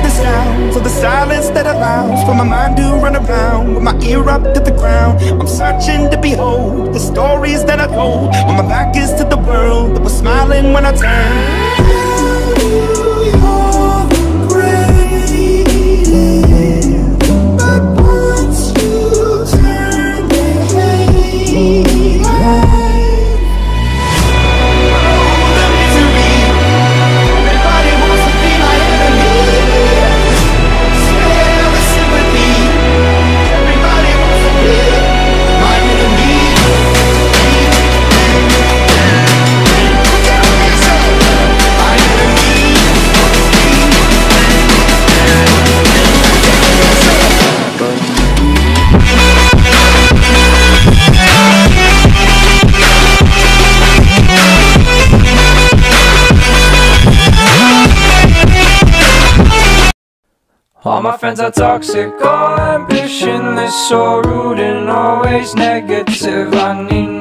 the sounds of the silence that allows for my mind to run around with my ear up to the ground. I'm searching to behold the stories that I told when my back is to the world that was smiling when I turned. All my friends are toxic, all ambitionless, so rude and always negative. I need